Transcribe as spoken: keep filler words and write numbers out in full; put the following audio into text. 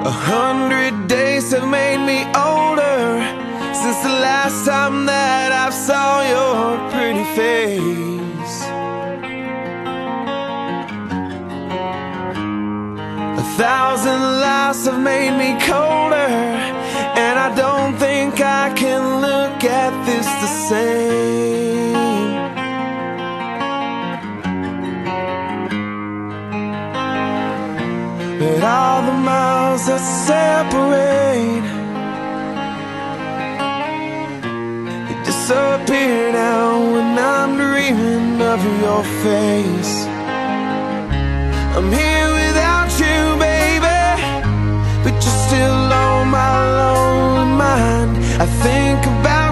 A hundred days have made me older since the last time that I saw your pretty face. A thousand lies have made me colder, and I don't think I can look at this the same. But all the miles that separate, they disappear now when I'm dreaming of your face. I'm here without you, baby, but you're still on my lonely mind. I think about